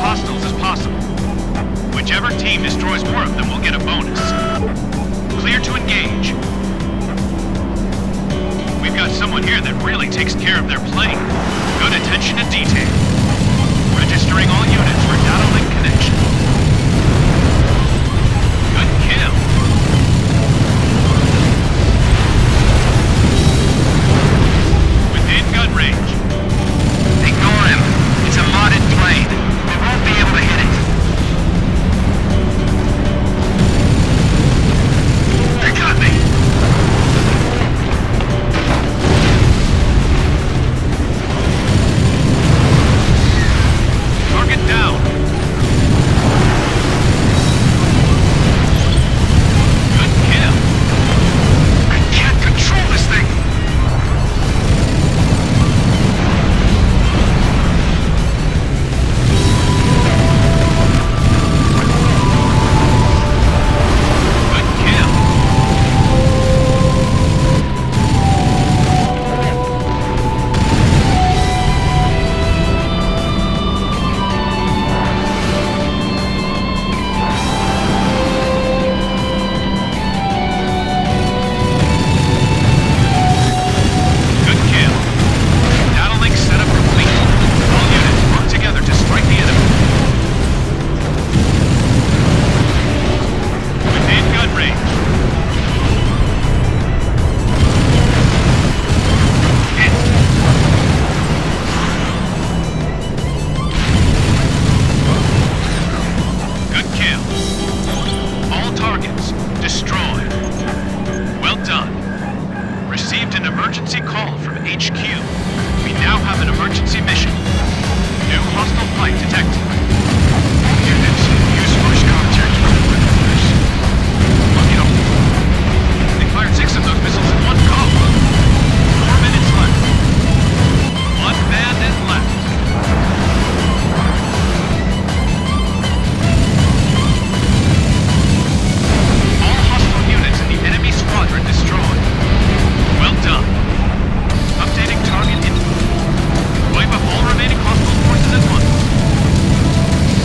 hostiles as possible. Whichever team destroys more of them will get a bonus. Clear to engage. We've got someone here that really takes care of their plane. Good attention to detail. Registering all units for data link connection. Good kill. Within gun range. Ignore him. It's a modded plane. We won't be able to hit it. They got me. Target down. Good kill. I can't control this thing. Good kill. Good kill. Data link setup complete. All units work together to strike the enemy. Within gun range. Hit. Good kill. All targets destroyed. Well done. Received an emergency call from HQ. We now have an emergency mission. New hostile flight detected. Units, use first contact with the predators. You know, they fired 6 of those missiles in one go. 4 minutes left. 1 bandit left. All hostile units in the enemy squadron destroyed. Well done. Updating target info. Wipe up all remaining hostile forces at once.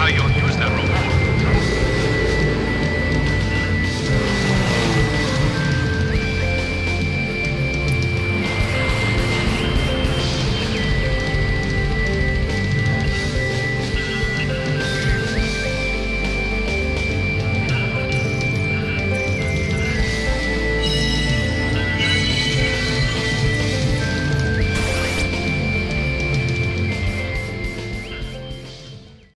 your unit.